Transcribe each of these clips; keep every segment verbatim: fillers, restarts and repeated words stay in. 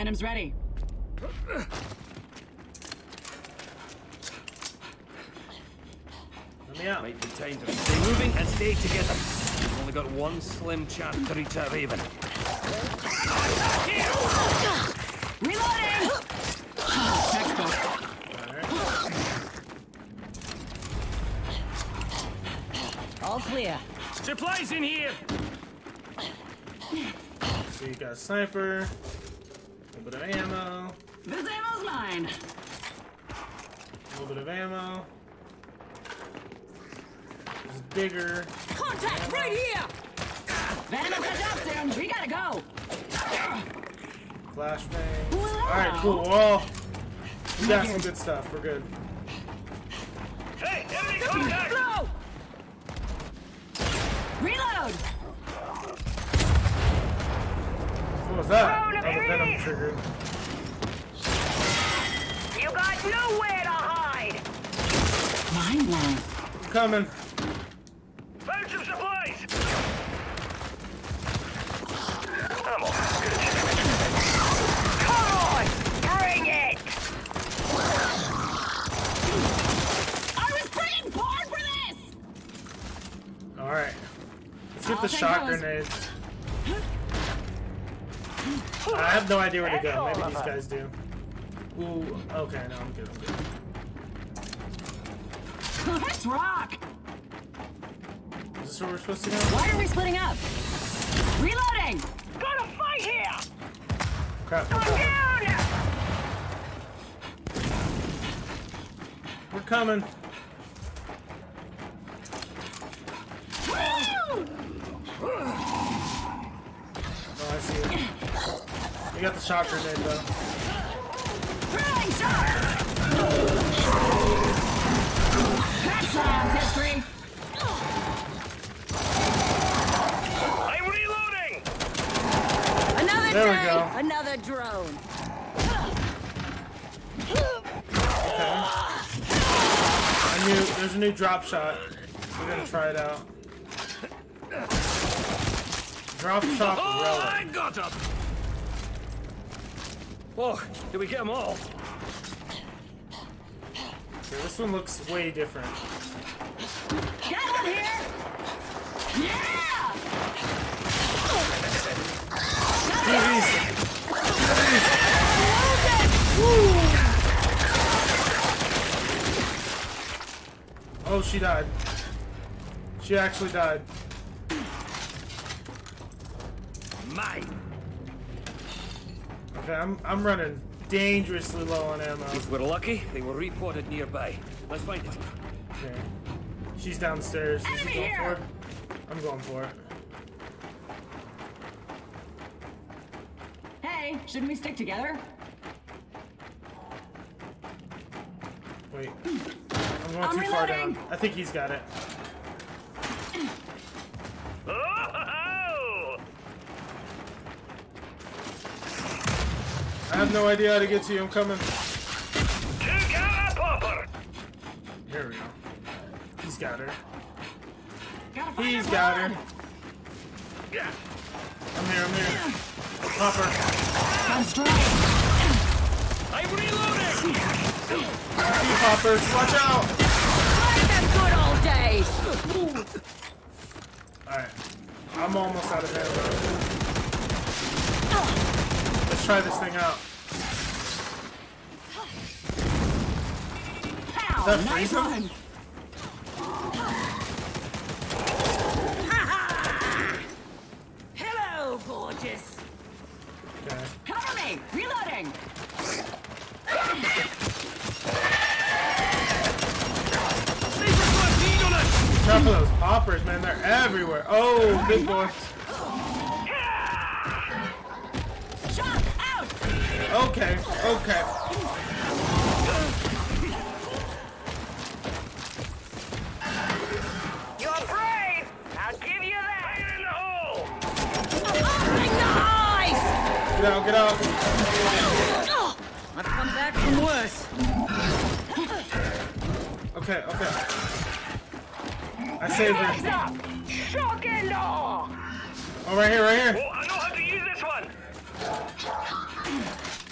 Venom's ready. Let me out. Might be time to stay moving and stay together. We've only got one slim chance to reach that Raven. Reloading! Textbook. All clear. Supplies in here! So you got a sniper, a little bit of ammo, This ammo's mine. a little bit of ammo. There's a digger. Contact ammo. right here! Venom will catch up soon. We gotta go. Flashbang. Wow. Alright, cool. Well, we got some good stuff. We're good. Hey, enemy contact! Blow! Reload! What was that? Throw Oh, them the in. venom triggered. You got nowhere to hide! Mind blown. I'm coming. Found some supplies! Ammo. Come on! Bring it! I was praying hard for this! Alright. Let's get I'll the take shot those. grenades. I have no idea where to go. Maybe these guys do. Ooh, okay, no, I'm good, I'm good. Let's rock! Is this where we're supposed to go? Why are we splitting up? Reloading! Got a fight here! Crap. I'm down! We're coming. Oh, I see it. You got the shot grenade, though. Throwing shot! That sounds history! I'm reloading! Another There we day, go. another drone. Okay. I knew there's a new drop shot. We're gonna try it out. Drop shot Oh, relic. I got him! Oh, did we get them all? Okay, this one looks way different. Get one here! Yeah! Oh, she died. She actually died. Mine! Okay, I'm I'm running dangerously low on ammo. If we're lucky, they were reported nearby. Let's find it. Okay. She's downstairs. Is she Enemy going for here. it? I'm going for it. Hey, shouldn't we stick together? Wait. I'm going I'm too far reloading. down. I think he's got it. Oh! I have no idea how to get to you. I'm coming. Two counter popper! Here we go. He's got her. Gotta find He's her got blood. her. I'm here, I'm here. Popper. I'm straight. I'm reloading! Two poppers. Watch out! Like them good old days. Alright. I'm almost out of ammo. Let's try this thing out. Pow, That nice freeze him? one. Hello, gorgeous. Okay. Cover me. Reloading. Top of those poppers, man. They're everywhere. Oh, big boy. Shot out. Okay, okay. You're brave! I'll give you that! Fire in the hole! Oh, nice. Get out, get out. I've come back from worse. Okay, okay. I saved Heads her. up! Shock and awe! Oh, right here, right here. Oh, I know how to use this one!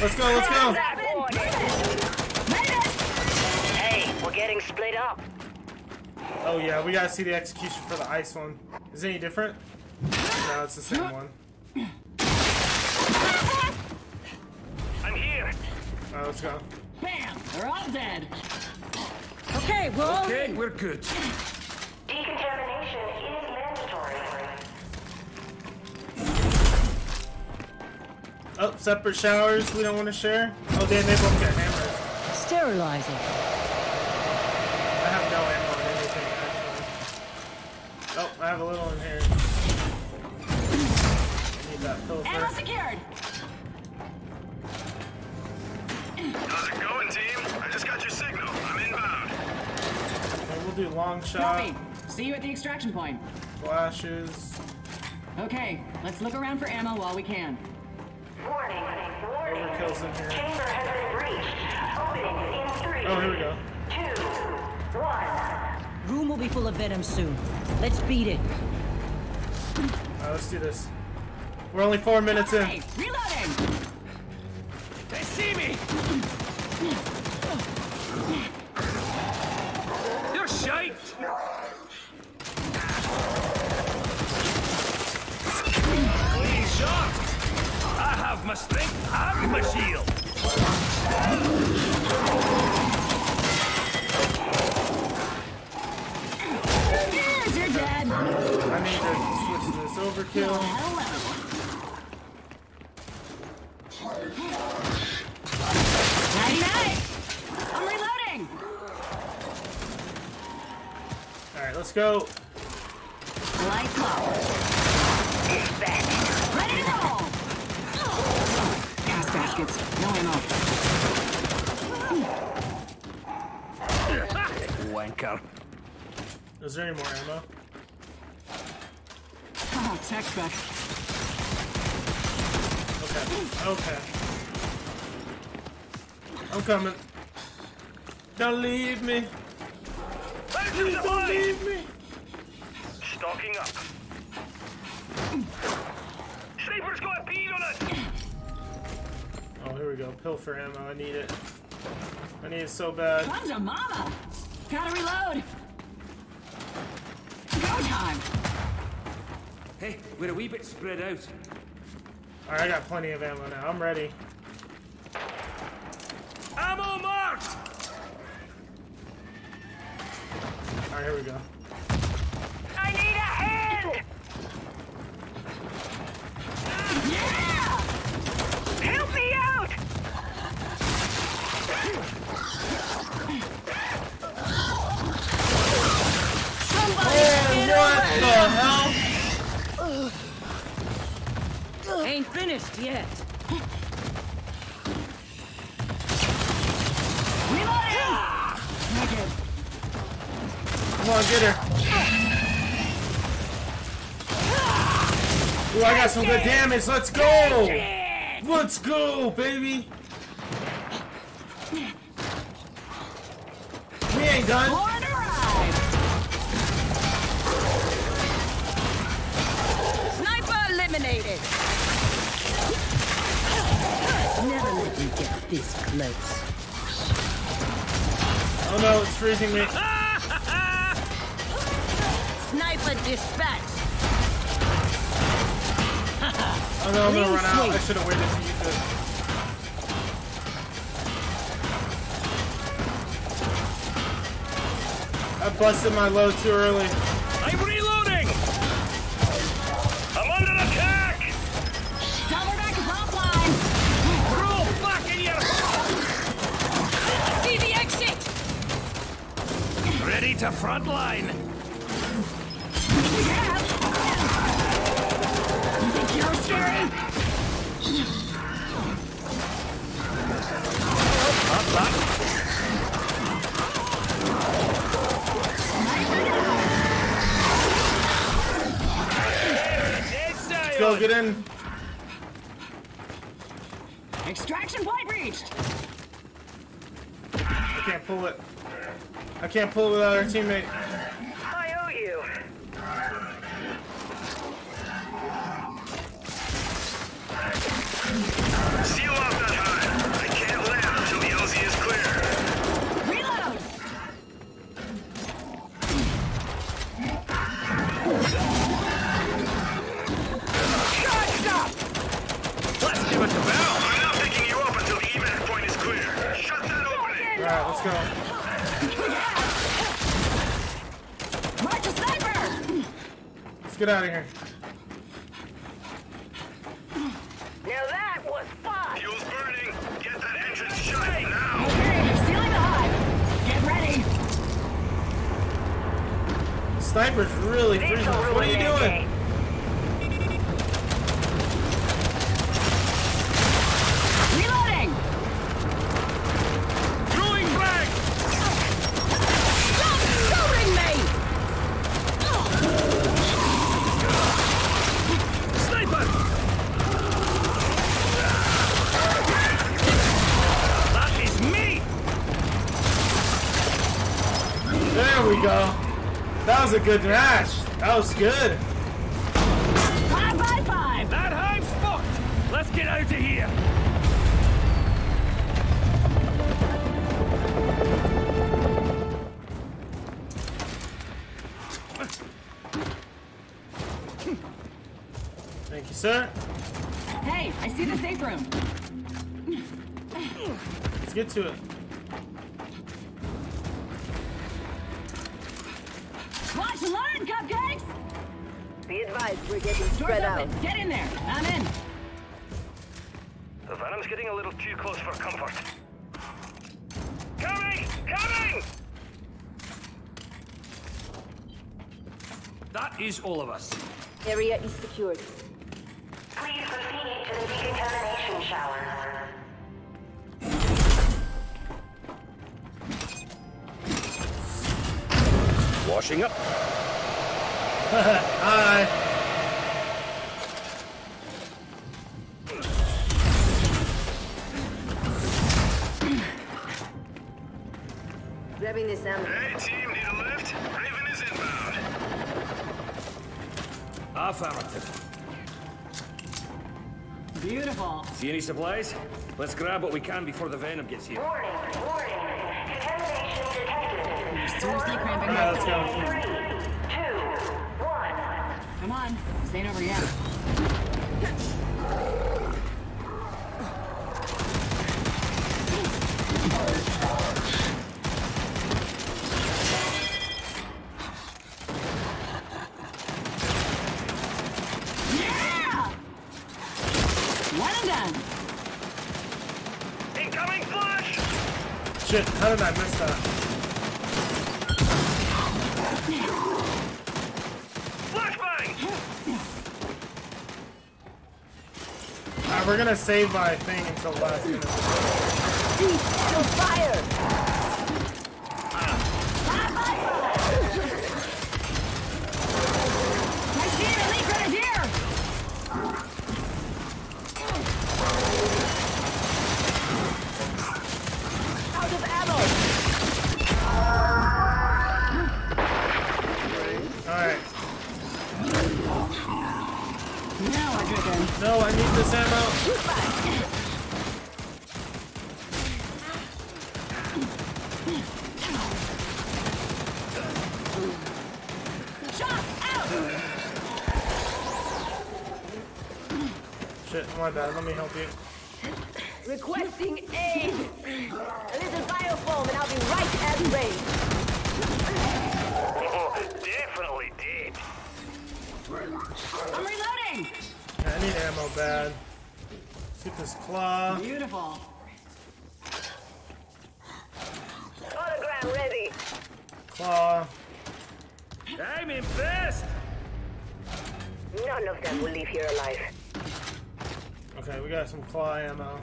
Let's go, let's go. That boy. Made it! Hey, we're getting split up. Oh yeah, we gotta see the execution for the ice one. Is it any different? No, it's the same one. I'm here. Alright, let's go. Bam! They're all dead. Okay, we're all Okay, in. we're good. Decontamination is mandatory. Oh, separate showers we don't want to share. Oh damn, they both got hammers. Sterilizing. I have no ammo on anything actually. Oh, I have a little in here. I need that pill Ammo first. secured. How's it going, team? I just got your signal. I'm inbound. Okay, we'll do long shot, Copy. See you at the extraction point. flashes. Okay, let's look around for ammo while we can. Warning, warning. Overkill's in here. Chamber has been breached. Opening in three, Oh, here we go. two, one. Room will be full of venom soon. Let's beat it. Alright, let's do this. We're only four minutes in. Hey, reloading! They see me! You're shite! Clean shot! I have my strength and my shield! Yes, you're dead. I need to switch to this overkill. Hello. Nighty night. I'm reloading. Alright, let's go. Light power. Ready to roll. Gas baskets. No ammo. Wanker. Is there any more ammo? Oh, tech spec. Okay. Okay. I'm coming. Don't leave me. Please don't leave me. Stocking up. Sniper's got a bead on it. Oh, here we go. Pill for ammo. I need it. I need it so bad. Come to mama. Gotta reload. Go time. Hey, we're a wee bit spread out. Alright, I got plenty of ammo now. I'm ready. Ammo marked! Alright, here we go. I need a hand. Yeah! Help me out. Man, what the hell? Ain't finished yet. Reloading! Negative. Come on, get her. Ooh, I got some good damage. Let's go. Let's go, baby. We ain't done. Born arrived. Sniper eliminated. Never let me get this close. Oh no, it's freezing me. Sniper dispatched. Oh no, I'm gonna run out. I should have waited to use it. I busted my load too early. I'm reloading! I'm under attack. Silverback is offline. Roll back in your... See the exit. Ready to frontline! We have. You think you're scary? Not that. Let's go, get in. Extraction point reached. I can't pull it. I can't pull it without our teammate. I owe you. Seal off that hive. with the bell. I'm not picking you up until the evac point is clear. Shut that opening. Alright, let's go. March a sniper! Let's get out of here. Now that was fun. Fuel's burning. Get that entrance shut now. Okay, sealing the hive. Get ready. Sniper's really This'll freezing. ruin What are you their doing? day. Reloading! Throwing frag. Stop shooting me! Sniper. That is me. There we go. That was a good match. That was good. Five by five! That hive's fucked. Let's get out of here. Thank you, sir. Hey, I see the safe room. Let's get to it. Watch and learn, cupcakes! Be advised, we're getting Doors spread out. open. Get in there. I'm in. The Venom's getting a little too close for comfort. Coming! Coming! That is all of us. Area is secured. Please proceed to the decontamination shower. Washing up. Hi. Grabbing this ammo. Hey, team, need a lift? Raven is inbound. Affirmative. Beautiful. See any supplies? Let's grab what we can before the venom gets here. Warning, warning. Contamination detected. You're seriously cramping All right, let's my go. Three, two, one. Come on. This ain't over yet. Yeah! One and done. Incoming flash! Shit, how did I miss that? Flashbang! Alright, we're gonna save my thing until last minute. Still fire! I see an elite grenadier! Out of ammo! Alright. Now we're dripping. No, I need this ammo. Shot out! Shit, my bad. Let me help you. Requesting aid! A little biofoam and I'll be right at range. Oh, definitely dead. I'm reloading! Yeah, I need ammo bad. Let's get this claw. Beautiful. Hologram ready. Claw. I'm impressed. None of them will leave here alive. Okay, we got some claw ammo.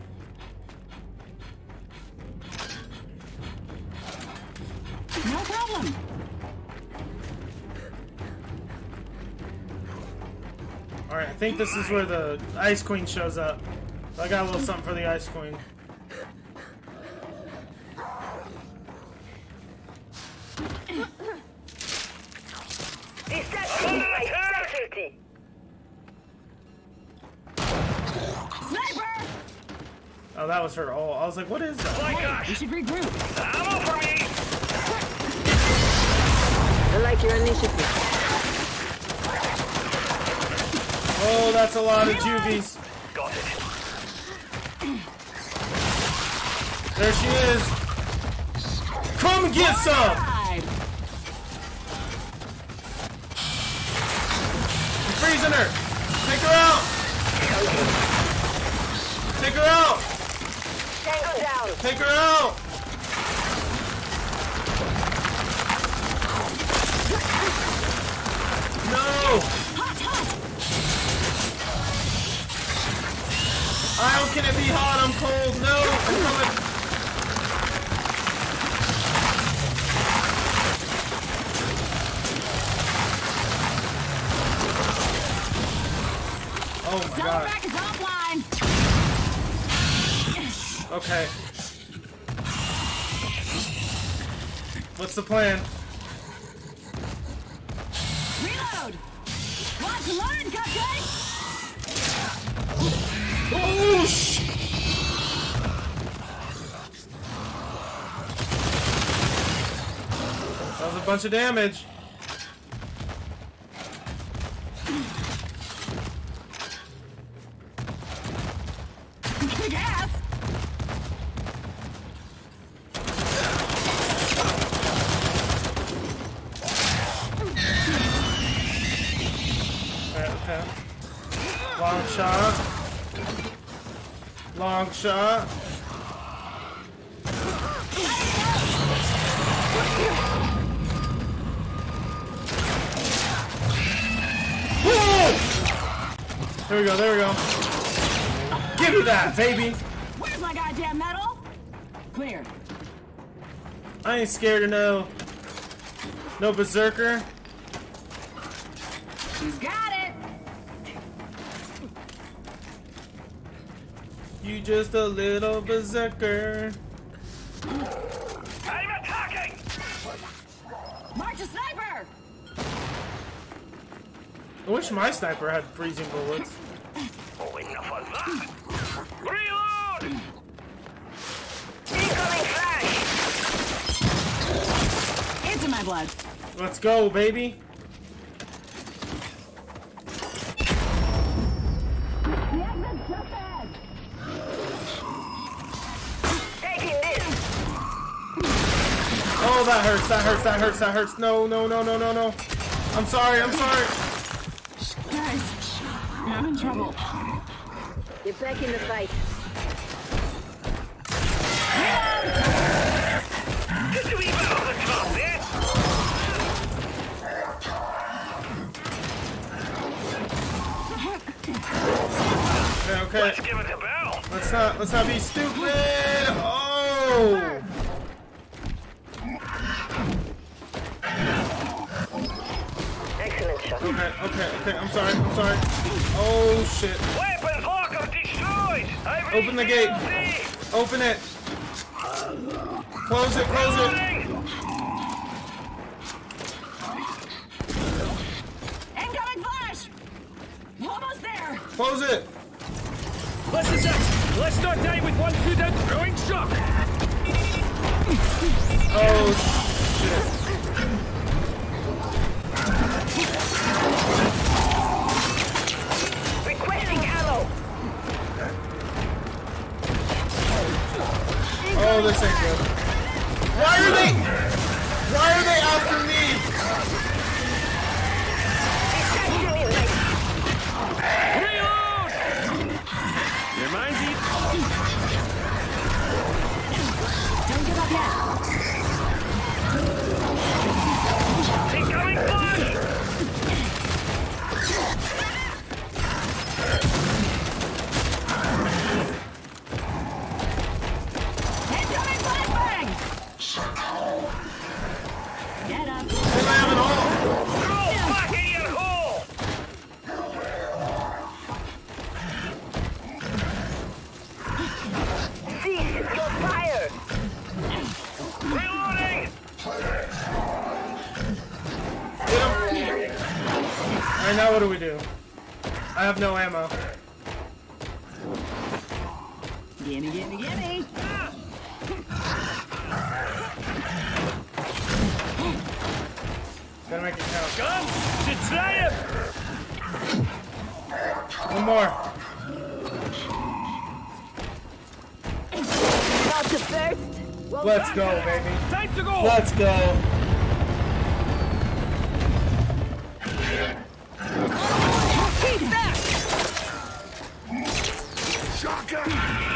No problem. Alright, I think this is where the Ice Queen shows up. So I got a little something for the Ice Queen. Deception my specialty. Sniper! Oh, that was her ult. I was like, what is that? My Hey, gosh! we should regroup. Ammo for me! I like your initiative. Oh, that's a lot of juvies. Got it. There she is. Come get some. Right. I'm freezing her. Take her out. Take her out. Tango down. Take her out. No. How can it be hot? I'm cold. No, I'm coming. Oh my god. Back is offline. Okay. What's the plan? Reload. Want to learn, cupcake? Oh sh! That was a bunch of damage. Big ass. Okay, okay. Long shot. Long shot. Woo! There we go, there we go. Give me that, baby! Where's my goddamn medal? Clear. I ain't scared of no... No berserker. She's got it. You just a little berserker. I'm attacking! March a sniper. I wish my sniper had freezing bullets. Oh, enough of that! Reload! Incoming flash. It's in my blood. Let's go, baby. Taking this. Oh, that hurts, that hurts, that hurts, that hurts. No, no, no, no, no, no. I'm sorry, I'm sorry. Guys, I'm in trouble. Get back in the fight. Just a wee bit off the top, eh? Okay, okay. Let's give it a bell. Let's not, let's not be stupid. Oh. Excellent shot. Okay, okay, okay. I'm sorry, I'm sorry. Oh shit. Weapons locker destroyed! I Open the gate. Open it. Close it, close it. Incoming flash. Almost there. Close it. Let's just let's not die with one foot out throwing shock! Oh shit. Requesting ammo. Oh, this ain't good. Why are they? Why are they after me? Distraction is like Reload! Your mind's eat. Don't give up yet. Incoming flash! Incoming flashbang. Get up. They have it all. Roll back in your hole! cease your fire. Reloading! Get him. Alright, now what do we do? I have no ammo. Gimme, gimme, gimme. Gotta make it count. Gun! Should try it! One more. Not the first Well Let's done, go, Colonel. baby. Time to go! Let's go. Keep back! Shotgun!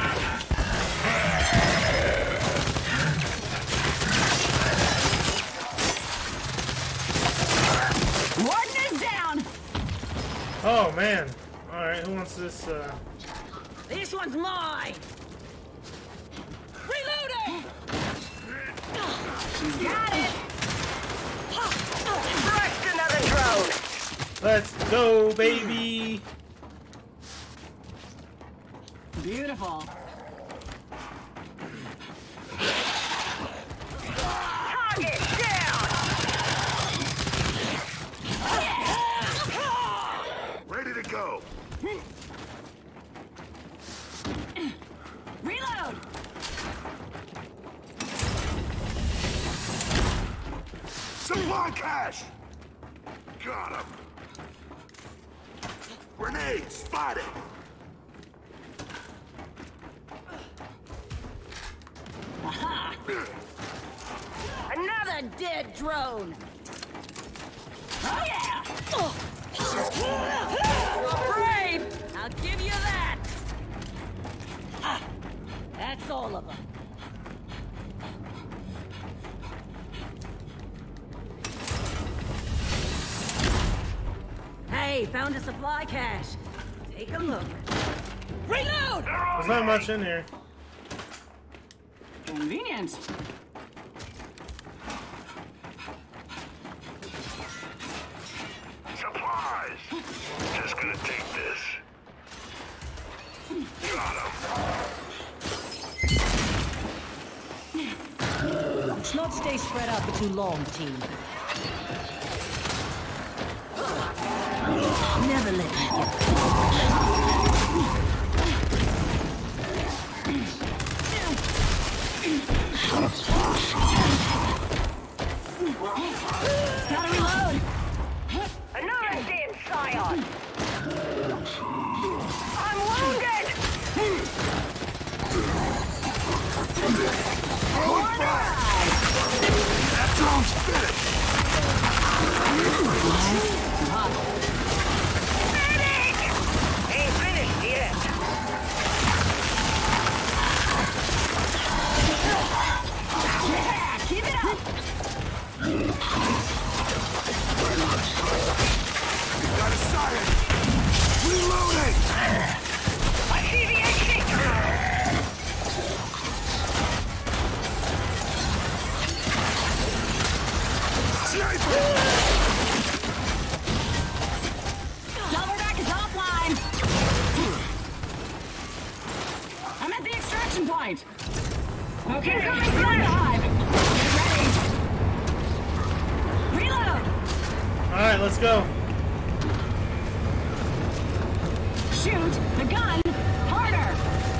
Warden is down! Oh man. Alright, who wants this uh This one's mine! Reloading! Got it! Crushed another drone! let's go, baby. Beautiful. Target down! Ready to go. Reload! Supply cache! Got him. Grenade spotted. Aha! Another dead drone! Oh yeah! You're brave! I'll give you that! Ah, that's all of them. Hey, found a supply cache. Take a look. Reload! There's not much in here. Convenient. Supplies. Just gonna take this. Got him. Let's not stay spread out for too long, team. Never let me get Gotta reload! Another dead scion! I'm wounded! Throwing fire. That drone's finished. Medic! Ain't finished yet. Yeah, keep it up! Got a siren. Reloading. I see the exit! Sniper. Silverback is offline! I'm at the extraction point! Okay, coming through the hive! Get ready! Reload! Alright, let's go. Shoot the gun harder!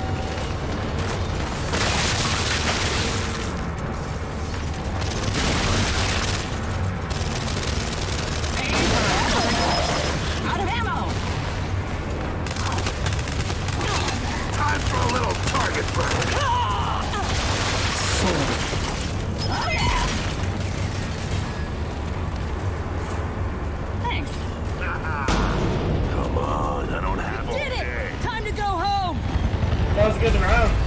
Aim for effort. Out of ammo! Time for a little target burn. Oh yeah! Thanks. Come on, I don't have all Did day. it! Time to go home! That was a good round.